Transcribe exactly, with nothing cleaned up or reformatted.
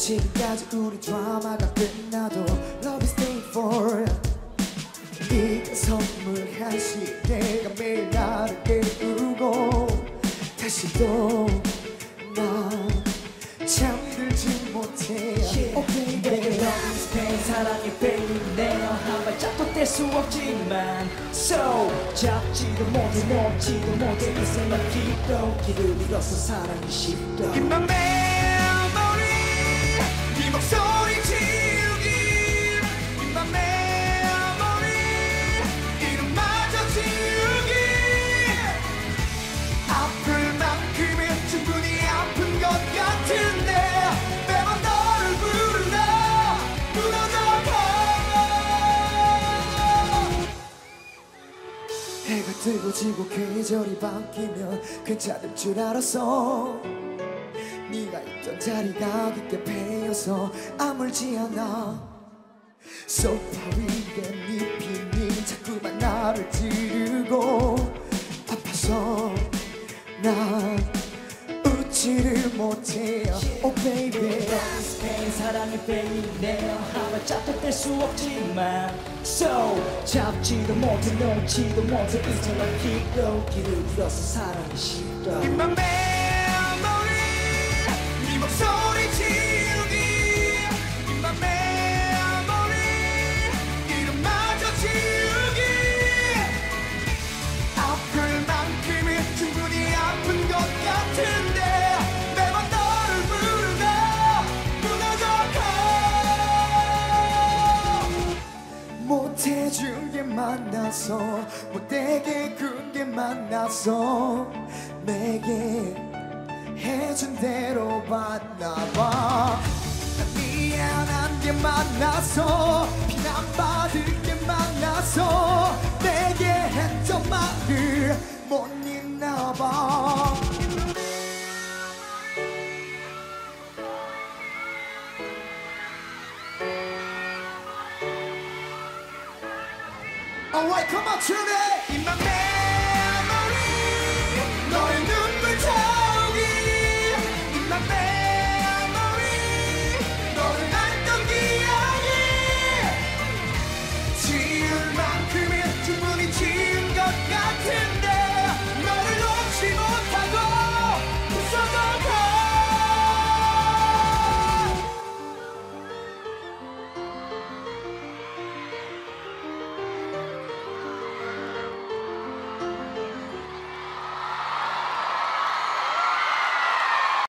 지금까지 우리 드라마가 끝나도 Love is staying for 네가 선물하신 내가 매일 나를 깨우고 다시 또 나 잠들지 못해 Oh baby Love is pain 사랑의 pain이네요 한 발짝도 뗄 수 없지만 So 잡지도 못해 넘지도 못해 이 생각기도 길을 잃어서 사랑이 쉽도 In my memory 네 목소리 지우기 In my memory 이름마저 지우기 아플 만큼은 충분히 아픈 것 같은데 매번 너를 부르다 무너져가 해가 뜨고 지고 계절이 바뀌면 괜찮을 줄 알았어 네가 있던 자리가 깊게 패여서 아물지 않아 소파 위에 네 비니 자꾸만 나를 찌르고 아파서 난 웃지를 못해 Oh baby Love is pain 사랑의 pain이네요 한 발짝도 뗄 수 없지만 So 잡지도 못해 넘지도 못해 이 생각기도 길을 잃어서 사랑이 쉽도 In my memory 네 목소리 지우기 In my memory 이름마저 지우기 아플 만큼은 충분히 아픈 것 같은데 매번 너를 부르다 무너져가 못해준 게 만나서 못되게 군 게 만나서 내게 해준 대로 받나봐 미안한 게 만나서 비난받을 게 만나서 내게 했던 말을 못 잊나봐 Alright, come on, tune it! In my